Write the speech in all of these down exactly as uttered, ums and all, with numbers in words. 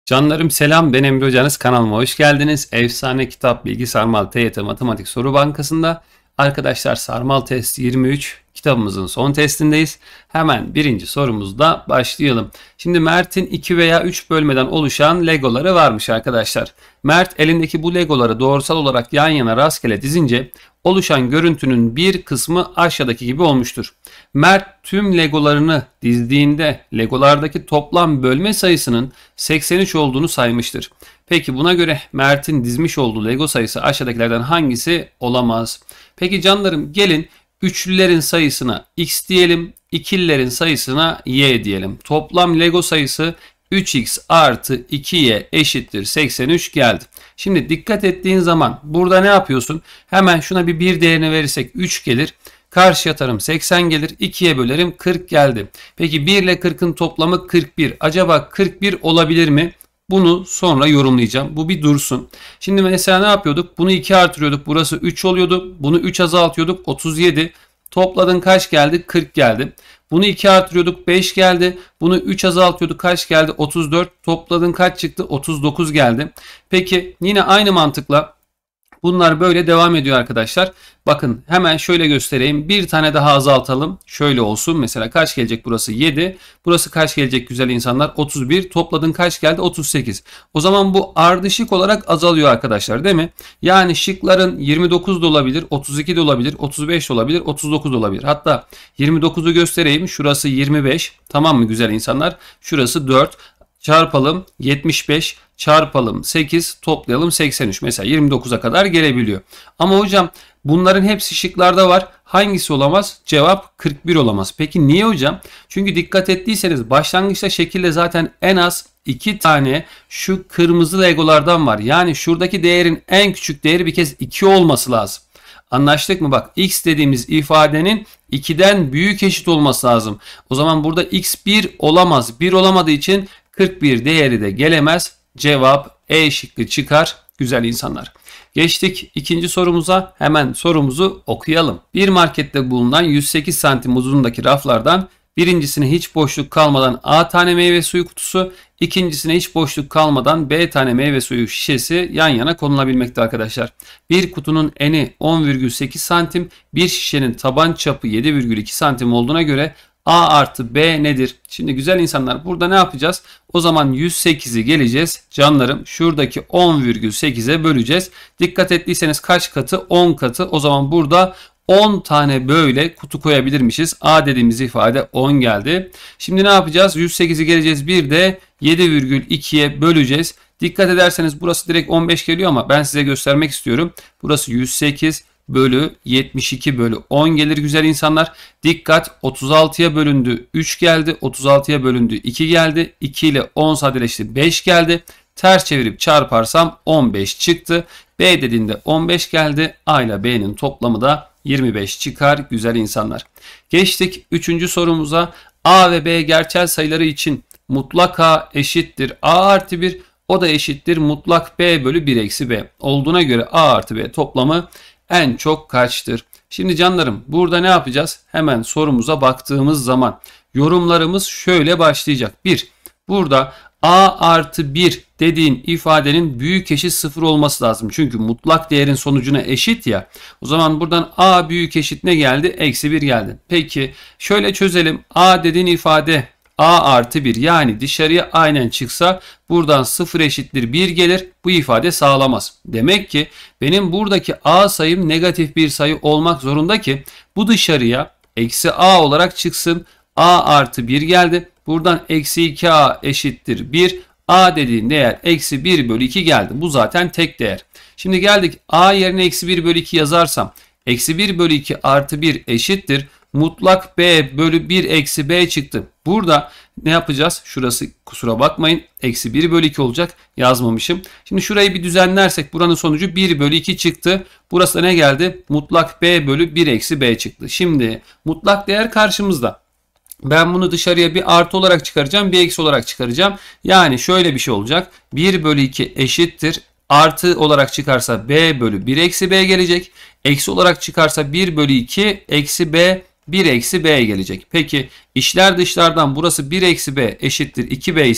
Canlarım selam, ben Emre Hocanız, kanalıma hoş geldiniz. Efsane Kitap Bilgi Sarmal T Y T Matematik Soru Bankası'nda arkadaşlar Sarmal Test yirmi üç kitabımızın son testindeyiz. Hemen birinci sorumuzda başlayalım. Şimdi Mert'in iki veya üç bölmeden oluşan legoları varmış arkadaşlar. Mert elindeki bu legoları doğrusal olarak yan yana rastgele dizince oluşan görüntünün bir kısmı aşağıdaki gibi olmuştur. Mert tüm legolarını dizdiğinde legolardaki toplam bölme sayısının seksen üç olduğunu saymıştır. Peki buna göre Mert'in dizmiş olduğu lego sayısı aşağıdakilerden hangisi olamaz? Peki canlarım gelin üçlülerin sayısına x diyelim, ikililerin sayısına y diyelim. Toplam lego sayısı üç x artı iki y eşittir seksen üç geldi. Şimdi dikkat ettiğin zaman burada ne yapıyorsun? Hemen şuna bir bir değerini verirsek üç gelir. Karşıya atarım seksen gelir. ikiye bölerim kırk geldi. Peki bir ile kırkın toplamı kırk bir. Acaba kırk bir olabilir mi? Bunu sonra yorumlayacağım. Bu bir dursun. Şimdi mesela ne yapıyorduk? Bunu iki artırıyorduk. Burası üç oluyordu. Bunu üç azaltıyorduk. otuz yedi. Topladın kaç geldi? kırk geldi. Bunu iki artırıyorduk. beş geldi. Bunu üç azaltıyorduk. Kaç geldi? otuz dört. Topladın kaç çıktı? otuz dokuz geldi. Peki yine aynı mantıkla bunlar böyle devam ediyor arkadaşlar. Bakın hemen şöyle göstereyim. Bir tane daha azaltalım. Şöyle olsun. Mesela kaç gelecek burası? yedi. Burası kaç gelecek güzel insanlar? otuz bir. Topladın kaç geldi? otuz sekiz. O zaman bu ardışık olarak azalıyor arkadaşlar değil mi? Yani şıkların yirmi dokuz da olabilir, otuz iki de olabilir, otuz beş de olabilir, otuz dokuz da olabilir. Hatta yirmi dokuzu göstereyim. Şurası yirmi beş. Tamam mı güzel insanlar? Şurası dört. Çarpalım yetmiş beş, çarpalım sekiz, toplayalım seksen üç. Mesela yirmi dokuza kadar gelebiliyor. Ama hocam bunların hepsi şıklarda var. Hangisi olamaz? Cevap kırk bir olamaz. Peki niye hocam? Çünkü dikkat ettiyseniz başlangıçta şekilde zaten en az iki tane şu kırmızı legolardan var. Yani şuradaki değerin en küçük değeri bir kez iki olması lazım. Anlaştık mı? Bak x dediğimiz ifadenin ikiden büyük eşit olması lazım. O zaman burada x bir olamaz. bir olamadığı için kırk bir değeri de gelemez. Cevap E şıkkı çıkar güzel insanlar. Geçtik ikinci sorumuza. Hemen sorumuzu okuyalım. Bir markette bulunan yüz sekiz santim uzunluğundaki raflardan birincisine hiç boşluk kalmadan A tane meyve suyu kutusu, ikincisine hiç boşluk kalmadan B tane meyve suyu şişesi yan yana konulabilmekte arkadaşlar. Bir kutunun eni on virgül sekiz santim, bir şişenin taban çapı yedi virgül iki santim olduğuna göre A artı B nedir? Şimdi güzel insanlar burada ne yapacağız? O zaman yüz sekizi geleceğiz. Canlarım şuradaki on virgül sekize böleceğiz. Dikkat ettiyseniz kaç katı? on katı. O zaman burada on tane böyle kutu koyabilirmişiz. A dediğimiz ifade on geldi. Şimdi ne yapacağız? yüz sekizi geleceğiz. Bir de yedi virgül ikiye böleceğiz. Dikkat ederseniz burası direkt on beş geliyor ama ben size göstermek istiyorum. Burası yüz sekiz bölü yetmiş iki bölü on gelir güzel insanlar. Dikkat otuz altıya bölündü üç geldi. otuz altıya bölündü iki geldi. iki ile on sadeleşti beş geldi. Ters çevirip çarparsam on beş çıktı. B dediğinde on beş geldi. A ile B'nin toplamı da yirmi beş çıkar güzel insanlar. Geçtik üçüncü sorumuza. A ve B gerçel sayıları için mutlak A eşittir A artı bir. O da eşittir mutlak B bölü bir eksi B. Olduğuna göre A artı B toplamı en çok kaçtır? Şimdi canlarım burada ne yapacağız? Hemen sorumuza baktığımız zaman yorumlarımız şöyle başlayacak. bir. Burada A artı bir dediğin ifadenin büyük eşit sıfır olması lazım. Çünkü mutlak değerin sonucuna eşit ya. O zaman buradan A büyük eşit ne geldi? Eksi bir geldi. Peki şöyle çözelim. A dediğin ifade A artı bir yani dışarıya aynen çıksa buradan sıfır eşittir bir gelir. Bu ifade sağlamaz. Demek ki benim buradaki A sayım negatif bir sayı olmak zorunda ki bu dışarıya eksi A olarak çıksın. A artı bir geldi. Buradan eksi iki A eşittir bir. A dediğin değer eksi bir bölü iki geldi. Bu zaten tek değer. Şimdi geldik A yerine eksi bir bölü iki yazarsam eksi bir bölü iki artı bir eşittir. Mutlak B bölü bir eksi B çıktı. Burada ne yapacağız? Şurası kusura bakmayın. Eksi bir bölü iki olacak. Yazmamışım. Şimdi şurayı bir düzenlersek buranın sonucu bir bölü iki çıktı. Burası da ne geldi? Mutlak B bölü bir eksi B çıktı. Şimdi mutlak değer karşımızda. Ben bunu dışarıya bir artı olarak çıkaracağım. Bir eksi olarak çıkaracağım. Yani şöyle bir şey olacak. bir bölü iki eşittir. Artı olarak çıkarsa B bölü bir eksi B gelecek. Eksi olarak çıkarsa bir bölü iki eksi B bir eksi B gelecek. Peki içler dışlardan burası bir eksi B eşittir iki B ise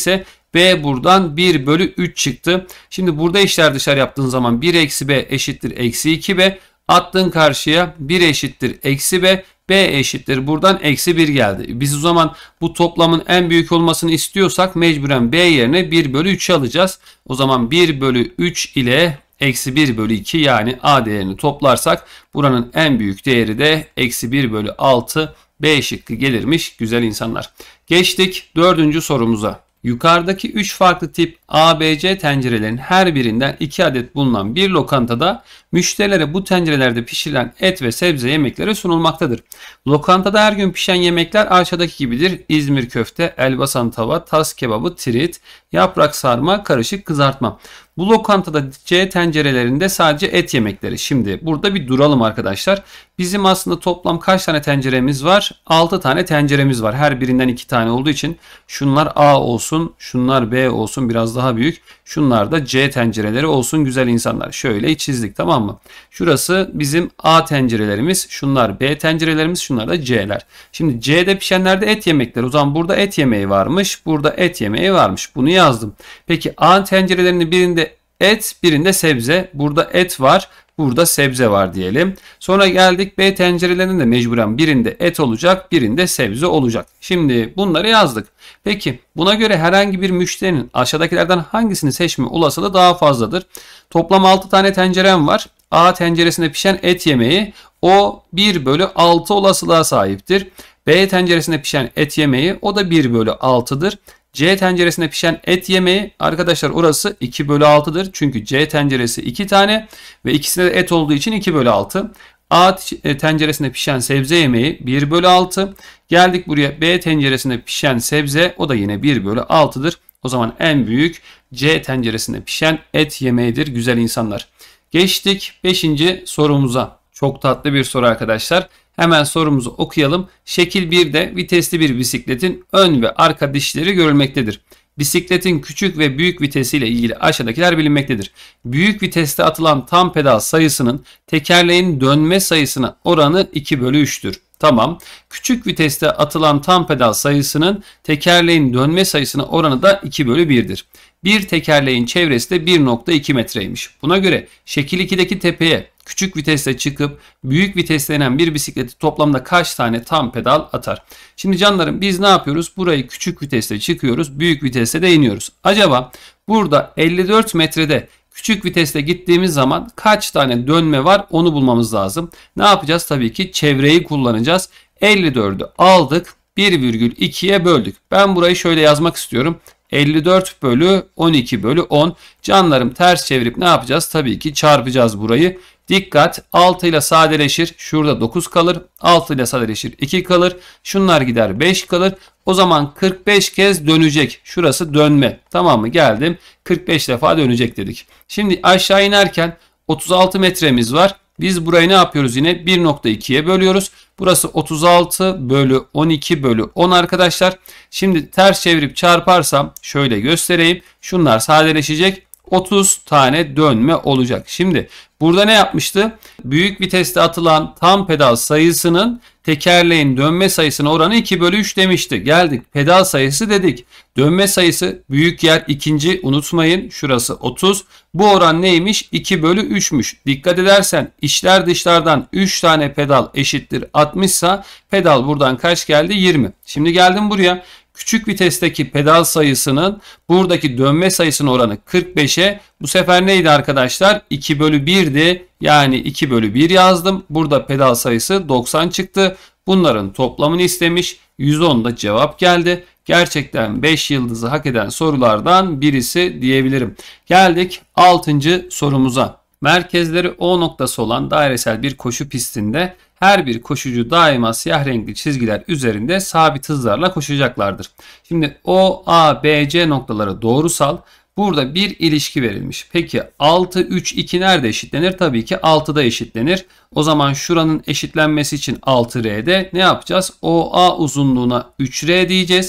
B buradan bir bölü üç çıktı. Şimdi burada işler dışarı yaptığın zaman bir eksi B eşittir eksi iki B. Attığın karşıya bir eşittir eksi B. B eşittir. Buradan eksi bir geldi. Biz o zaman bu toplamın en büyük olmasını istiyorsak mecburen B yerine bir bölü üçü alacağız. O zaman bir bölü üç ile eksi bir bölü iki yani A değerini toplarsak buranın en büyük değeri de eksi bir bölü altı B şıkkı gelirmiş güzel insanlar. Geçtik dördüncü sorumuza. Yukarıdaki üç farklı tip A B C tencerelerin her birinden iki adet bulunan bir lokantada müşterilere bu tencerelerde pişirilen et ve sebze yemekleri sunulmaktadır. Lokantada her gün pişen yemekler aşağıdaki gibidir. İzmir köfte, elbasan tava, tas kebabı, tirit, yaprak sarma, karışık kızartma. Bu lokantada C tencerelerinde sadece et yemekleri. Şimdi burada bir duralım arkadaşlar. Bizim aslında toplam kaç tane tenceremiz var? altı tane tenceremiz var. Her birinden iki tane olduğu için şunlar A olsun, şunlar B olsun biraz daha büyük. Şunlar da C tencereleri olsun güzel insanlar. Şöyle çizdik tamam mı? Şurası bizim A tencerelerimiz, şunlar B tencerelerimiz, şunlar da C'ler. Şimdi C'de pişenlerde et yemekleri. O zaman burada et yemeği varmış, burada et yemeği varmış. Bunu yazdım. Peki A tencerelerinin birinde et, birinde sebze. Burada et var, burada sebze var diyelim. Sonra geldik B tencerelerinde mecburen birinde et olacak, birinde sebze olacak. Şimdi bunları yazdık. Peki buna göre herhangi bir müşterinin aşağıdakilerden hangisini seçme olasılığı daha fazladır? Toplam altı tane tencerem var. A tenceresinde pişen et yemeği o bir bölü altı olasılığa sahiptir. B tenceresinde pişen et yemeği o da bir bölü altıdır. C tenceresinde pişen et yemeği arkadaşlar orası iki bölü altıdır. Çünkü C tenceresi iki tane ve ikisinde de et olduğu için iki bölü altı. A tenceresinde pişen sebze yemeği bir bölü altı. Geldik buraya B tenceresinde pişen sebze o da yine bir bölü altıdır. O zaman en büyük C tenceresinde pişen et yemeğidir güzel insanlar. Geçtik beşinci sorumuza. Çok tatlı bir soru arkadaşlar. Hemen sorumuzu okuyalım. Şekil birde vitesli bir bisikletin ön ve arka dişleri görülmektedir. Bisikletin küçük ve büyük vitesiyle ilgili aşağıdakiler bilinmektedir. Büyük viteste atılan tam pedal sayısının tekerleğin dönme sayısına oranı iki bölü üç'tür. Tamam. Küçük viteste atılan tam pedal sayısının tekerleğin dönme sayısına oranı da iki bölü bir'dir. Bir tekerleğin çevresi de bir nokta iki metreymiş. Buna göre şekil iki'deki tepeye küçük viteste çıkıp büyük viteste inen bir bisikleti toplamda kaç tane tam pedal atar? Şimdi canlarım biz ne yapıyoruz? Burayı küçük viteste çıkıyoruz, büyük viteste de iniyoruz. Acaba burada elli dört metrede küçük viteste gittiğimiz zaman kaç tane dönme var onu bulmamız lazım. Ne yapacağız? Tabii ki çevreyi kullanacağız. elli dörd'ü aldık, bir virgül iki'ye böldük. Ben burayı şöyle yazmak istiyorum. elli dört bölü on iki bölü on. Canlarım ters çevirip ne yapacağız? Tabii ki çarpacağız burayı. Dikkat, altı ile sadeleşir. Şurada dokuz kalır. altı ile sadeleşir iki kalır. Şunlar gider beş kalır. O zaman kırk beş kez dönecek. Şurası dönme. Tamam mı? Geldim. kırk beş defa dönecek dedik. Şimdi aşağı inerken otuz altı metremiz var. Biz burayı ne yapıyoruz yine? bir nokta iki'ye bölüyoruz. Burası otuz altı bölü on iki bölü on arkadaşlar. Şimdi ters çevirip çarparsam şöyle göstereyim. Şunlar sadeleşecek. otuz tane dönme olacak. Şimdi burada ne yapmıştı? Büyük viteste atılan tam pedal sayısının tekerleğin dönme sayısına oranı iki bölü üç demişti. Geldik pedal sayısı dedik. Dönme sayısı büyük yer ikinci unutmayın. Şurası otuz. Bu oran neymiş? iki bölü üç'müş. Dikkat edersen içler dışlardan üç tane pedal eşittir altmış ise pedal buradan kaç geldi? yirmi. Şimdi geldim buraya. Küçük vitesteki pedal sayısının buradaki dönme sayısının oranı kırk beş'e. Bu sefer neydi arkadaşlar? iki bölü bir'di. Yani iki bölü bir yazdım. Burada pedal sayısı doksan çıktı. Bunların toplamını istemiş. yüz on da cevap geldi. Gerçekten beş yıldızı hak eden sorulardan birisi diyebilirim. Geldik altıncı sorumuza. Merkezleri O noktası olan dairesel bir koşu pistinde her bir koşucu daima siyah renkli çizgiler üzerinde sabit hızlarla koşacaklardır. Şimdi O, A, B, C noktaları doğrusal. Burada bir ilişki verilmiş. Peki altı, üç, iki nerede eşitlenir? Tabii ki altıda eşitlenir. O zaman şuranın eşitlenmesi için altı R'de ne yapacağız? O A uzunluğuna üç R diyeceğiz.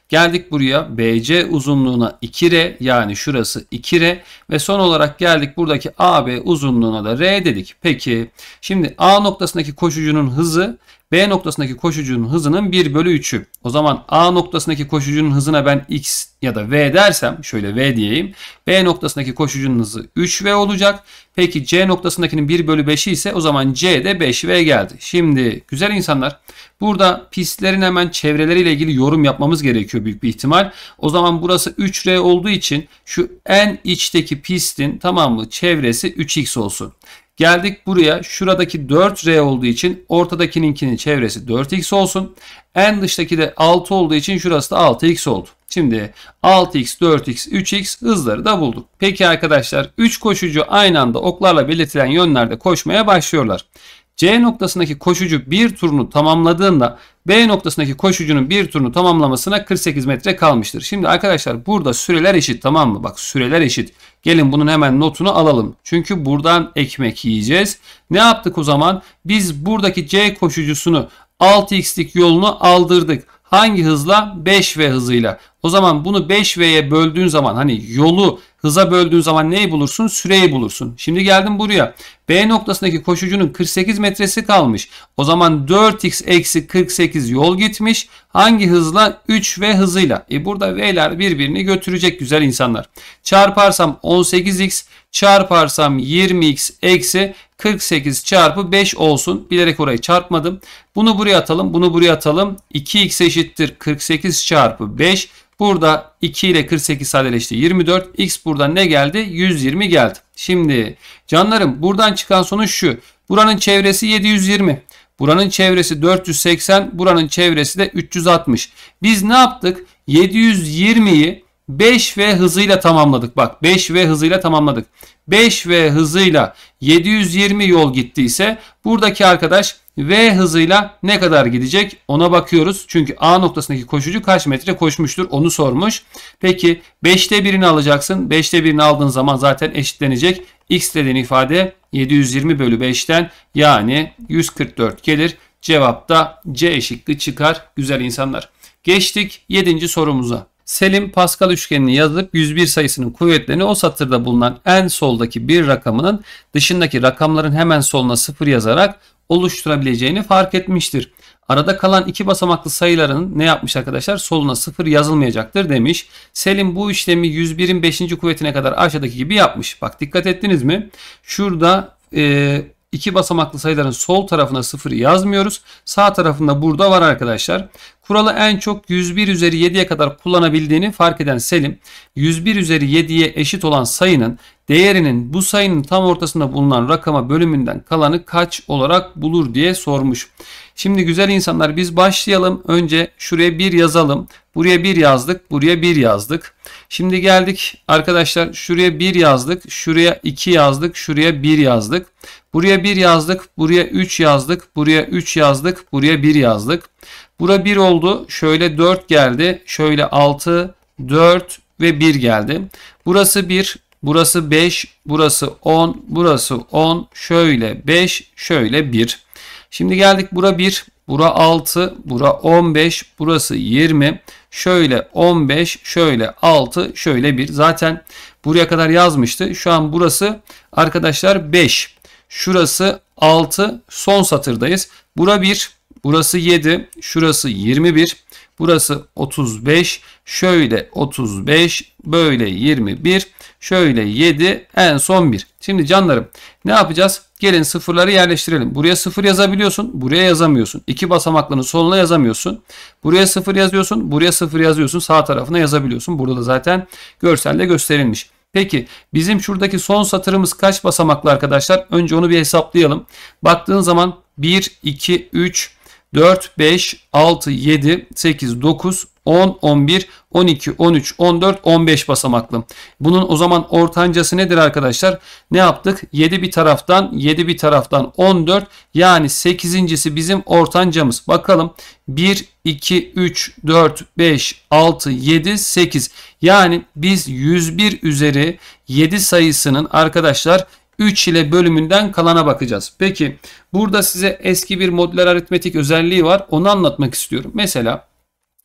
Geldik buraya B C uzunluğuna iki R, yani şurası iki R ve son olarak geldik buradaki A B uzunluğuna da R dedik. Peki şimdi A noktasındaki koşucunun hızı B noktasındaki koşucunun hızının bir bölü üçü. O zaman A noktasındaki koşucunun hızına ben X ya da V dersem, şöyle V diyeyim. B noktasındaki koşucunun hızı üç V olacak. Peki C noktasındakinin bir bölü beşi ise o zaman C de beş V geldi. Şimdi güzel insanlar, burada pistlerin hemen çevreleriyle ilgili yorum yapmamız gerekiyor büyük bir ihtimal. O zaman burası üç R olduğu için şu en içteki pistin, tamam mı, çevresi üç X olsun. Geldik buraya, şuradaki dört R olduğu için ortadakininkinin çevresi dört X olsun. En dıştaki de altı olduğu için şurası da altı X oldu. Şimdi altı X, dört X, üç X hızları da bulduk. Peki arkadaşlar, üç koşucu aynı anda oklarla belirtilen yönlerde koşmaya başlıyorlar. C noktasındaki koşucu bir turunu tamamladığında B noktasındaki koşucunun bir turunu tamamlamasına kırk sekiz metre kalmıştır. Şimdi arkadaşlar burada süreler eşit, tamam mı? Bak, süreler eşit. Gelin bunun hemen notunu alalım. Çünkü buradan ekmek yiyeceğiz. Ne yaptık o zaman? Biz buradaki C koşucusunu altı X'lik yolunu aldırdık. Hangi hızla? beş V hızıyla. O zaman bunu beş V'ye böldüğün zaman, hani yolu hıza böldüğün zaman neyi bulursun? Süreyi bulursun. Şimdi geldim buraya. B noktasındaki koşucunun kırk sekiz metresi kalmış. O zaman dört X eksi kırk sekiz yol gitmiş. Hangi hızla? üç V hızıyla. E burada V'ler birbirini götürecek güzel insanlar. Çarparsam on sekiz X, çarparsam yirmi X eksi kırk sekiz çarpı beş olsun. Bilerek orayı çarpmadım. Bunu buraya atalım. Bunu buraya atalım. iki X eşittir kırk sekiz çarpı beş. Burada iki ile kırk sekiz sadeleşti. yirmi dört. X buradan ne geldi? yüz yirmi geldi. Şimdi canlarım, buradan çıkan sonuç şu. Buranın çevresi yedi yüz yirmi. Buranın çevresi dört yüz seksen. Buranın çevresi de üç yüz altmış. Biz ne yaptık? yedi yüz yirmiyi beş V hızıyla tamamladık. Bak, beş V hızıyla tamamladık. beş V hızıyla yedi yüz yirmi yol gittiyse buradaki arkadaş V hızıyla ne kadar gidecek? Ona bakıyoruz. Çünkü A noktasındaki koşucu kaç metre koşmuştur onu sormuş. Peki beşte birini alacaksın. beşte birini aldığın zaman zaten eşitlenecek. X dediğin ifade yedi yüz yirmi bölü beşten, yani yüz kırk dört gelir. Cevap da C şıkkı çıkar güzel insanlar. Geçtik yedinci sorumuza. Selim Pascal üçgenini yazıp yüz bir sayısının kuvvetlerini o satırda bulunan en soldaki bir rakamının dışındaki rakamların hemen soluna sıfır yazarak oluşturabileceğini fark etmiştir. Arada kalan iki basamaklı sayıların ne yapmış arkadaşlar? Soluna sıfır yazılmayacaktır demiş. Selim bu işlemi yüz birin beşinci kuvvetine kadar aşağıdaki gibi yapmış. Bak, dikkat ettiniz mi? Şurada e, iki basamaklı sayıların sol tarafına sıfır yazmıyoruz. Sağ tarafında burada var arkadaşlar. Kuralı en çok yüz bir üzeri yediye kadar kullanabildiğini fark eden Selim, yüz bir üzeri yediye eşit olan sayının değerinin bu sayının tam ortasında bulunan rakama bölümünden kalanı kaç olarak bulur diye sormuş. Şimdi güzel insanlar, biz başlayalım. Önce şuraya bir yazalım. Buraya bir yazdık. Buraya bir yazdık. Şimdi geldik arkadaşlar, şuraya bir yazdık. Şuraya iki yazdık. Şuraya bir yazdık. Buraya bir yazdık. Buraya üç yazdık. Buraya üç yazdık. Buraya bir yazdık. Bura bir oldu. Şöyle dört geldi. Şöyle altı, dört ve bir geldi. Burası bir. Burası beş. Burası on. Burası on. Şöyle beş. Şöyle bir. Şimdi geldik bura bir. Bura altı. Bura on beş. Burası yirmi. Şöyle on beş. Şöyle altı. Şöyle bir. Zaten buraya kadar yazmıştı. Şu an burası arkadaşlar beş. Şurası altı. Son satırdayız. Bura bir. Burası yedi. Şurası yirmi bir. Burası otuz beş. Şöyle otuz beş. Böyle yirmi bir. Şöyle yedi. En son bir. Şimdi canlarım, ne yapacağız? Gelin sıfırları yerleştirelim. Buraya sıfır yazabiliyorsun. Buraya yazamıyorsun. İki basamaklının soluna yazamıyorsun. Buraya sıfır yazıyorsun. Buraya sıfır yazıyorsun. Sağ tarafına yazabiliyorsun. Burada da zaten görselde gösterilmiş. Peki bizim şuradaki son satırımız kaç basamaklı arkadaşlar? Önce onu bir hesaplayalım. Baktığın zaman bir, iki, üç, dört, beş, altı, yedi, sekiz, dokuz, on, on bir, on iki, on üç, on dört, on beş basamaklı. Bunun o zaman ortancası nedir arkadaşlar? Ne yaptık? yedi bir taraftan, yedi bir taraftan on dört, yani sekizincisi bizim ortancamız. Bakalım bir, iki, üç, dört, beş, altı, yedi, sekiz. Yani biz yüz bir üzeri yedi sayısının arkadaşlar üç ile bölümünden kalana bakacağız. Peki burada size eski bir modüler aritmetik özelliği var. Onu anlatmak istiyorum. Mesela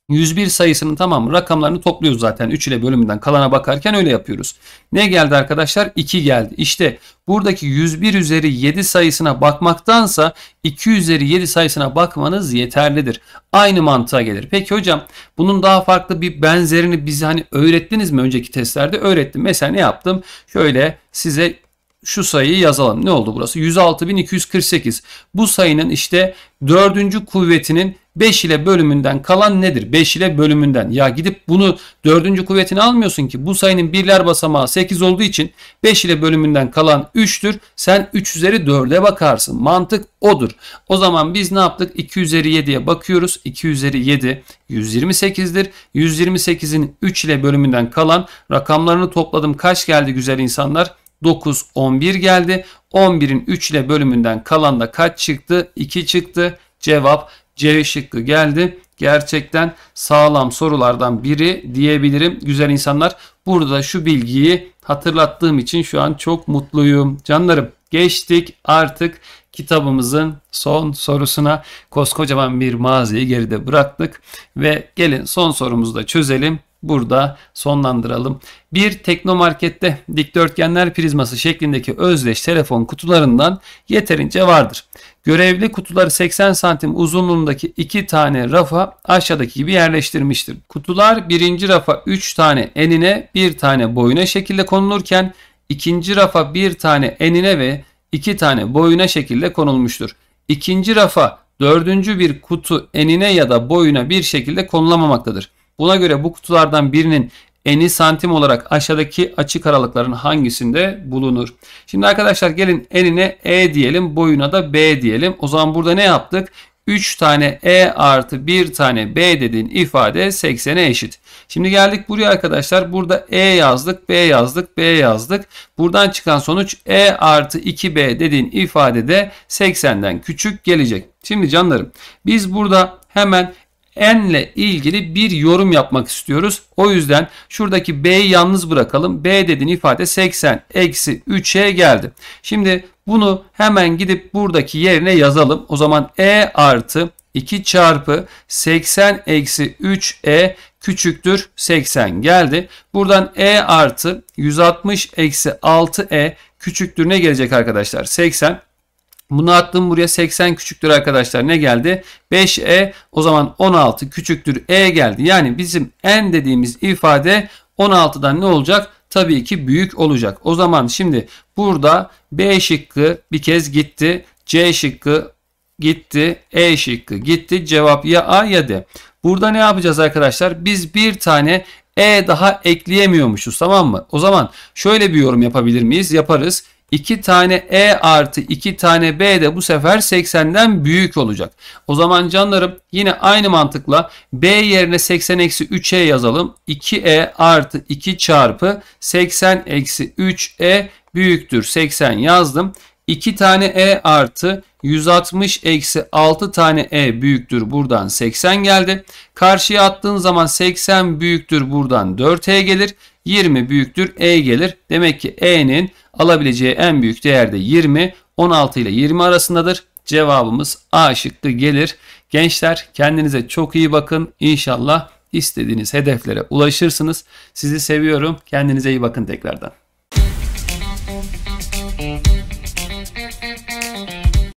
yüz bir sayısının tamamı rakamlarını topluyoruz zaten. üç ile bölümünden kalana bakarken öyle yapıyoruz. Ne geldi arkadaşlar? iki geldi. İşte buradaki yüz bir üzeri yedi sayısına bakmaktansa iki üzeri yedi sayısına bakmanız yeterlidir. Aynı mantığa gelir. Peki hocam bunun daha farklı bir benzerini bize hani öğrettiniz mi önceki testlerde? Öğrettim. Mesela ne yaptım? Şöyle size şu sayıyı yazalım. Ne oldu burası? yüz altı bin iki yüz kırk sekiz. Bu sayının işte dördüncü kuvvetinin beş ile bölümünden kalan nedir? beş ile bölümünden. Ya gidip bunu dördüncü kuvvetini almıyorsun ki. Bu sayının birler basamağı sekiz olduğu için beş ile bölümünden kalan üçtür. Sen üç üzeri dörde bakarsın. Mantık odur. O zaman biz ne yaptık? iki üzeri yediye bakıyoruz. iki üzeri yedi yüz yirmi sekizdir. yüz yirmi sekizin üç ile bölümünden kalan rakamlarını topladım. Kaç geldi güzel insanlar? dokuz, on bir geldi. on birin üç ile bölümünden kalan da kaç çıktı? iki çıktı. Cevap C şıkkı geldi. Gerçekten sağlam sorulardan biri diyebilirim güzel insanlar. Burada şu bilgiyi hatırlattığım için şu an çok mutluyum. Canlarım geçtik artık kitabımızın son sorusuna. Koskocaman bir maziyi geride bıraktık ve gelin son sorumuzu da çözelim. Burada sonlandıralım. Bir teknomarkette dikdörtgenler prizması şeklindeki özdeş telefon kutularından yeterince vardır. Görevli kutuları seksen santim uzunluğundaki iki tane rafa aşağıdaki gibi yerleştirmiştir. Kutular birinci rafa üç tane enine bir tane boyuna şekilde konulurken ikinci rafa bir tane enine ve iki tane boyuna şekilde konulmuştur. İkinci rafa dördüncü bir kutu enine ya da boyuna bir şekilde konulamamaktadır. Buna göre bu kutulardan birinin eni santim olarak aşağıdaki açık aralıkların hangisinde bulunur? Şimdi arkadaşlar gelin enine E diyelim, boyuna da B diyelim. O zaman burada ne yaptık? üç tane E artı bir tane B dediğin ifade seksene eşit. Şimdi geldik buraya arkadaşlar. Burada E yazdık, B yazdık, B yazdık. Buradan çıkan sonuç E artı iki B dediğin ifade de seksenden küçük gelecek. Şimdi canlarım biz burada hemen n ile ilgili bir yorum yapmak istiyoruz. O yüzden şuradaki B'yi yalnız bırakalım. B dediğin ifade seksen eksi üçe geldi. Şimdi bunu hemen gidip buradaki yerine yazalım. O zaman E artı iki çarpı seksen eksi üç E küçüktür seksen geldi. Buradan E artı yüz altmış eksi altı E küçüktür ne gelecek arkadaşlar? seksen. Bunu attım buraya, seksen küçüktür arkadaşlar. Ne geldi? beş E, o zaman on altı küçüktür E geldi. Yani bizim n dediğimiz ifade on altıdan ne olacak? Tabii ki büyük olacak. O zaman şimdi burada B şıkkı bir kez gitti. C şıkkı gitti. E şıkkı gitti. Cevap ya A ya D. Burada ne yapacağız arkadaşlar? Biz bir tane E daha ekleyemiyormuşuz, tamam mı? O zaman şöyle bir yorum yapabilir miyiz? Yaparız. iki tane E artı iki tane B de bu sefer seksenden büyük olacak. O zaman canlarım yine aynı mantıkla B yerine seksen eksi üç E yazalım. iki E artı iki çarpı seksen eksi üç E büyüktür seksen yazdım. iki tane E artı yüz altmış eksi altı tane E büyüktür buradan seksen geldi. Karşıya attığın zaman seksen büyüktür buradan dört E gelir. yirmi büyüktür E gelir. Demek ki E'nin alabileceği en büyük değer de yirmi. on altı ile yirmi arasındadır. Cevabımız A şıkkı gelir. Gençler kendinize çok iyi bakın. İnşallah istediğiniz hedeflere ulaşırsınız. Sizi seviyorum. Kendinize iyi bakın tekrardan.